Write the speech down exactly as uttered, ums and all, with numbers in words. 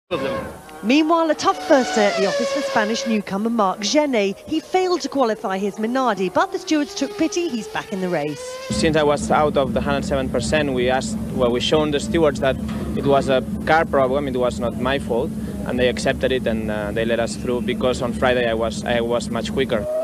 of them. Meanwhile, a tough first day at the office for Spanish newcomer Marc Gené. He failed to qualify his Minardi, but the stewards took pity. He's back in the race. Since I was out of the one hundred seven percent, we asked, well, we shown the stewards that it was a car problem, it was not my fault, and they accepted it and uh, they let us through because on Friday I was, I was much quicker.